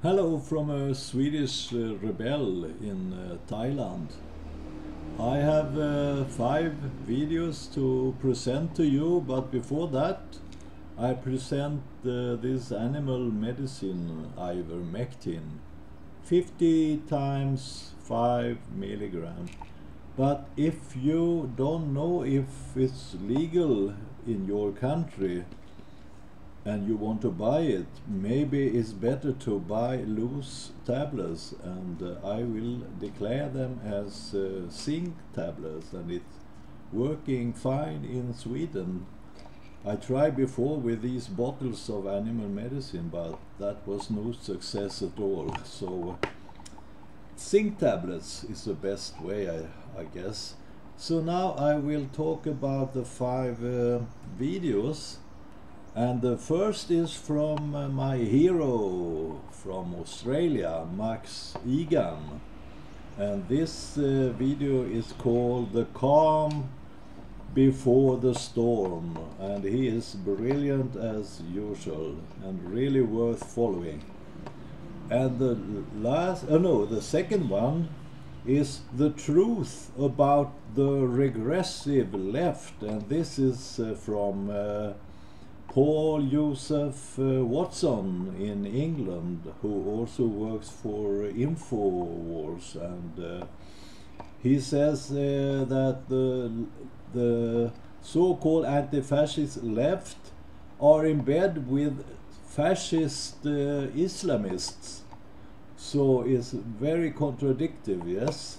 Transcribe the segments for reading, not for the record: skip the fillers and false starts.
Hello from a Swedish rebel in Thailand. I have 5 videos to present to you, but before that I present this animal medicine ivermectin, 50 times 5 milligram. But if you don't know if it's legal in your country and you want to buy it, maybe it's better to buy loose tablets, and I will declare them as zinc tablets, and it's working fine in Sweden. I tried before with these bottles of animal medicine, but that was no success at all. So zinc tablets is the best way, I guess. So now I will talk about the 5 videos. And the first is from my hero from Australia, Max Igan. And this video is called The Calm Before the Storm. And he is brilliant as usual and really worth following. And the second one is The Truth About the Regressive Left. And this is from Paul Joseph Watson in England, who also works for InfoWars, and he says that the so-called anti-fascist left are in bed with fascist Islamists. So it's very contradictory, yes.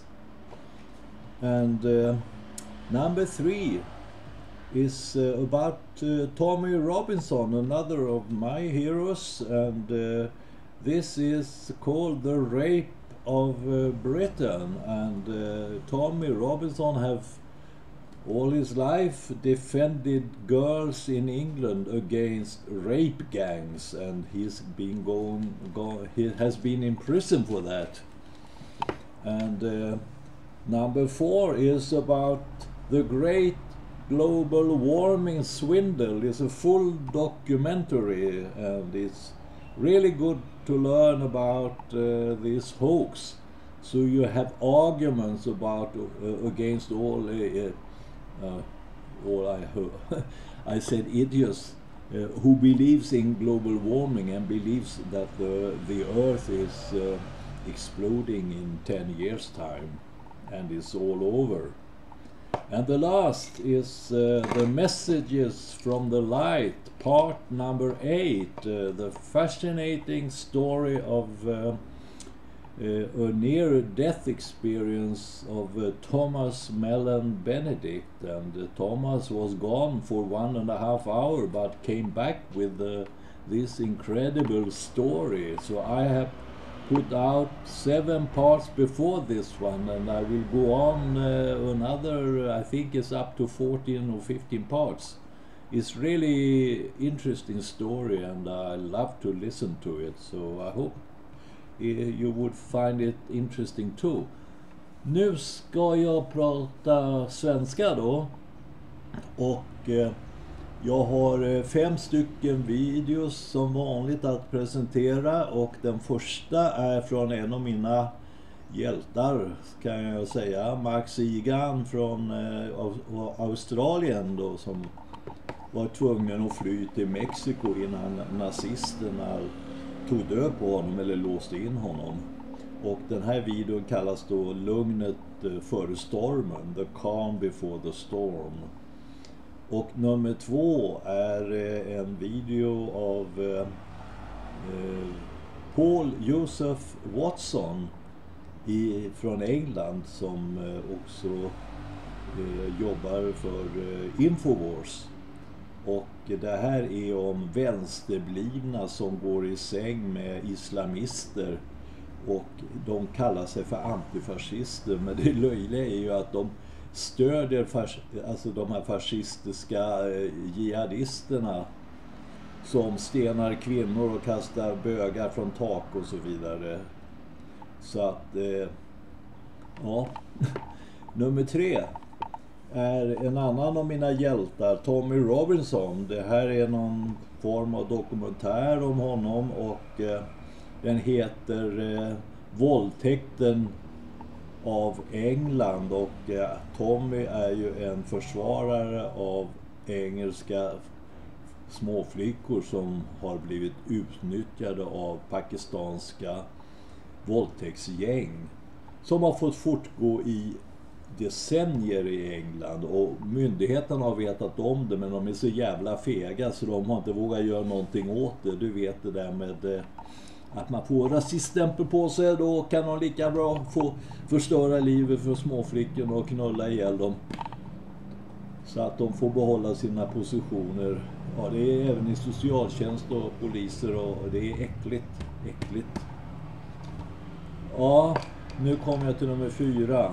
And number 3 is about Tommy Robinson, another of my heroes, and this is called The Rape of Britain. And Tommy Robinson have all his life defended girls in England against rape gangs, and he's been he has been in prison for that. And number 4 is about the great global warming swindle. Is a full documentary, and it's really good to learn about this hoax. So you have arguments about against all I said idiots who believes in global warming and believes that the earth is exploding in 10 years time and it's all over. And the last is The Messages from the Light, part number 8, the fascinating story of a near-death experience of Thomas Mellon Benedict. And Thomas was gone for 1.5 hours, but came back with this incredible story. So I have put out 7 parts before this one, and I will go on another, I think it's up to 14 or 15 parts. It's really interesting story, and I love to listen to it, so I hope you would find it interesting too. Nu ska jag prata svenska då, och jag har 5 stycken videos som vanligt att presentera, och den första är från en av mina hjältar, kan jag säga, Max Igan från Australien då, som var tvungen att fly till Mexiko innan nazisterna tog död på honom eller låste in honom. Och den här videon kallas då Lugnet före stormen, The Calm Before the Storm. Och nummer 2 är en video av Paul Joseph Watson från England, som också jobbar för InfoWars. Och det här är om vänsterblivna som går i säng med islamister, och de kallar sig för antifascister, men det löjliga är ju att de stödjer alltså de här fascistiska jihadisterna som stenar kvinnor och kastar bögar från tak och så vidare. Så att ja. Nummer 3 är en annan av mina hjältar, Tommy Robinson. Det här är någon form av dokumentär om honom, och Den heter Våldtäkten av England, och Tommy är ju en försvarare av engelska småflickor som har blivit utnyttjade av pakistanska våldtäktsgäng som har fått fortgå i decennier i England, och myndigheterna har vetat om det, men de är så jävla fega så de har inte vågat göra någonting åt det. Du vet det där med att man får rasiststämpel på sig, då kan de lika bra få förstöra livet för småflickorna och knulla ihjäl dem så att de får behålla sina positioner. Ja, det är även i socialtjänst och poliser, och det är äckligt. Ja, nu kommer jag till nummer 4.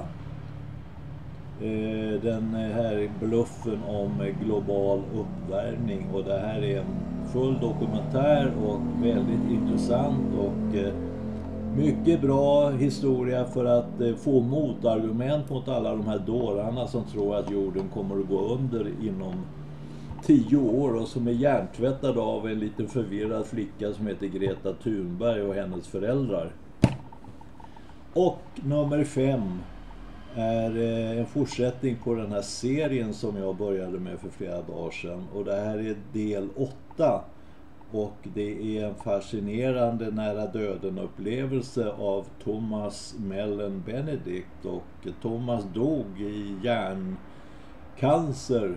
Den här bluffen om global uppvärmning, och det här är en full dokumentär och väldigt intressant och mycket bra historia för att få motargument mot alla de här dårarna som tror att jorden kommer att gå under inom 10 år och som är hjärntvättade av en liten förvirrad flicka som heter Greta Thunberg och hennes föräldrar. Och nummer 5 är en fortsättning på den här serien som jag började med för flera dagar sedan. Och det här är del 8. Och det är en fascinerande nära döden upplevelse av Thomas Mellon Benedict. Och Thomas dog i hjärncancer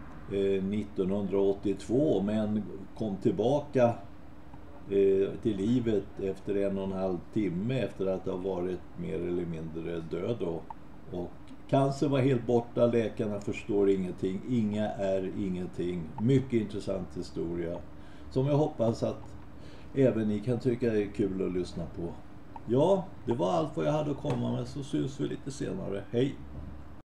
1982, men kom tillbaka till livet efter 1,5 timme efter att ha varit mer eller mindre död. Och cancer var helt borta, läkarna förstår ingenting, inga är ingenting. Mycket intressant historia som jag hoppas att även ni kan tycka är kul att lyssna på. Ja, det var allt vad jag hade att komma med, så syns vi lite senare. Hej!